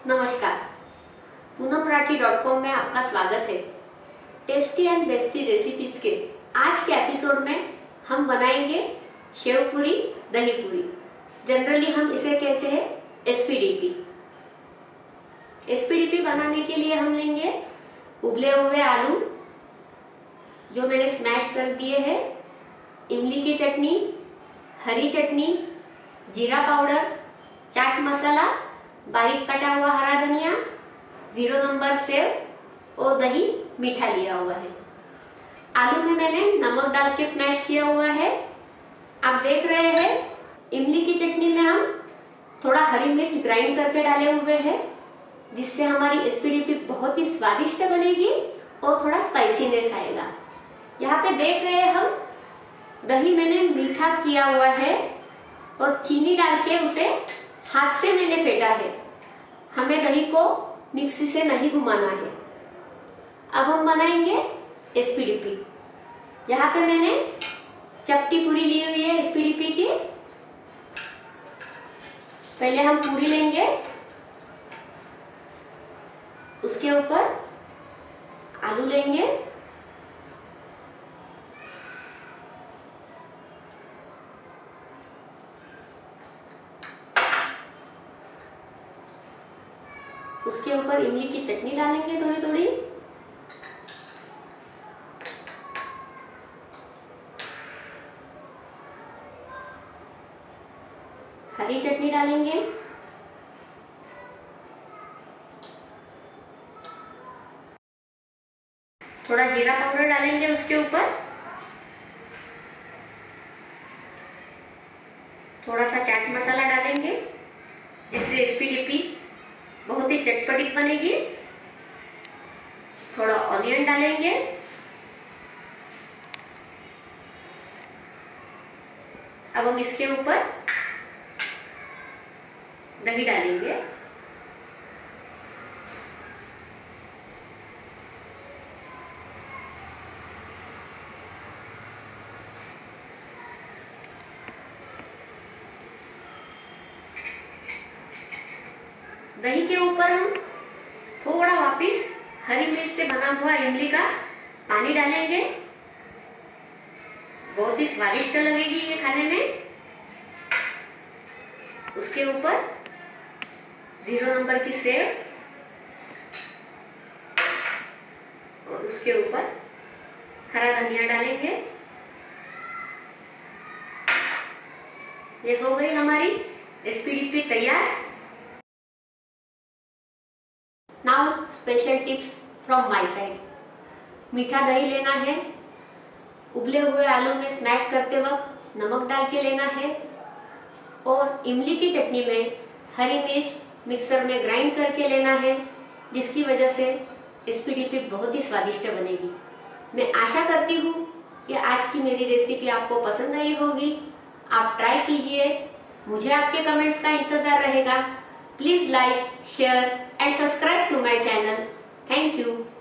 नमस्कार, पूनमराठी.com में आपका स्वागत है। टेस्टी एंड बेस्टी रेसिपीज के आज के एपिसोड में हम बनाएंगे शेव पूरी, दही पूरी। जनरली हम इसे कहते हैं एसपीडीपी। एसपीडीपी बनाने के लिए हम लेंगे उबले हुए आलू जो मैंने स्मैश कर दिए हैं, इमली की चटनी, हरी चटनी, जीरा पाउडर, चाट मसाला, बारीक कटा हुआ हरा धनिया, 0 नंबर सेव और दही मीठा लिया हुआ है। आलू में मैंने नमक डाल के स्मैश किया हुआ है। आप देख रहे हैं इमली की चटनी में हम थोड़ा हरी मिर्च ग्राइंड करके डाले हुए हैं, जिससे हमारी एसपीडीपी बहुत ही स्वादिष्ट बनेगी और थोड़ा स्पाइसीनेस आएगा। यहाँ पे देख रहे हैं हम दही मैंने मीठा किया हुआ है और चीनी डाल के उसे हाथ से मैंने फेंटा है। हमें दही को मिक्सी से नहीं घुमाना है। अब हम बनाएंगे एसपीडीपी। यहाँ पे मैंने चपटी पूरी ली हुई है एसपीडीपी की। पहले हम पूरी लेंगे, उसके ऊपर आलू लेंगे, उसके ऊपर इमली की चटनी डालेंगे थोड़ी थोड़ी, हरी चटनी डालेंगे, थोड़ा जीरा पाउडर डालेंगे उसके ऊपर, थोड़ा सा चाट मसाला डालेंगे जिससे एसपीडीपी बहुत ही चटपटी बनेगी। थोड़ा ऑनियन डालेंगे, अब हम इसके ऊपर दही डालेंगे, दही के ऊपर हम थोड़ा वापिस हरी मिर्च से बना हुआ इमली का पानी डालेंगे। बहुत ही स्वादिष्ट लगेगी ये खाने में। उसके ऊपर 0 नंबर की सेव और उसके ऊपर हरा धनिया डालेंगे। ये हो गई हमारी एसपीडीपी तैयार। Now special tips from my side. मीठा दही लेना है, उबले हुए आलू में स्मैश करते वक्त नमक डाल के लेना है और इमली की चटनी में हरी मिर्च मिक्सर में ग्राइंड करके लेना है, जिसकी वजह से एसपीडीपी बहुत ही स्वादिष्ट बनेगी। मैं आशा करती हूँ कि आज की मेरी रेसिपी आपको पसंद आई होगी। आप ट्राई कीजिए, मुझे आपके कमेंट्स का इंतजार रहेगा। Please like, share and subscribe to my channel. Thank you.